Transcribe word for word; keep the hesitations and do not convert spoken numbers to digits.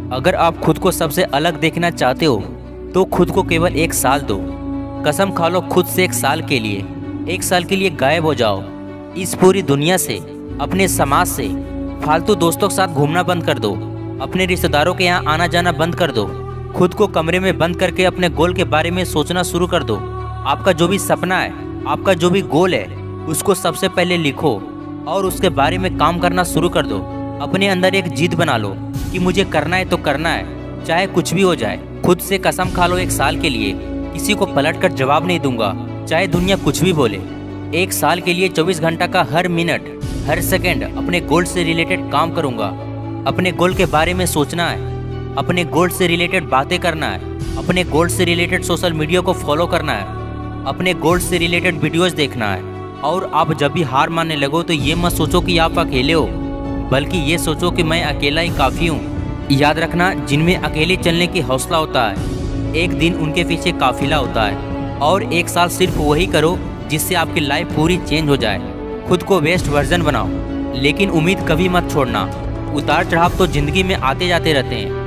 अगर आप खुद को सबसे अलग देखना चाहते हो तो खुद को केवल एक साल दो। कसम खा लो खुद से एक साल के लिए। एक साल के लिए गायब हो जाओ इस पूरी दुनिया से, अपने समाज से। फालतू दोस्तों के साथ घूमना बंद कर दो, अपने रिश्तेदारों के यहाँ आना जाना बंद कर दो। खुद को कमरे में बंद करके अपने गोल के बारे में सोचना शुरू कर दो। आपका जो भी सपना है, आपका जो भी गोल है, उसको सबसे पहले लिखो और उसके बारे में काम करना शुरू कर दो। अपने अंदर एक जिद बना लो कि मुझे करना है तो करना है, चाहे कुछ भी हो जाए। खुद से कसम खा लो एक साल के लिए किसी को पलट कर जवाब नहीं दूंगा, चाहे दुनिया कुछ भी बोले। एक साल के लिए चौबीस घंटा का हर मिनट हर सेकंड अपने गोल से रिलेटेड काम करूंगा। अपने गोल के बारे में सोचना है, अपने गोल से रिलेटेड बातें करना है, अपने गोल से रिलेटेड सोशल मीडिया को फॉलो करना है, अपने गोल से रिलेटेड वीडियोस देखना है। और आप जब भी हार मानने लगो तो ये मत सोचो कि आप अकेले हो, बल्कि ये सोचो कि मैं अकेला ही काफ़ी हूँ। याद रखना, जिनमें अकेले चलने की हौसला होता है, एक दिन उनके पीछे काफिला होता है। और एक साल सिर्फ वही करो जिससे आपकी लाइफ पूरी चेंज हो जाए। खुद को बेस्ट वर्जन बनाओ, लेकिन उम्मीद कभी मत छोड़ना। उतार चढ़ाव तो ज़िंदगी में आते जाते रहते हैं,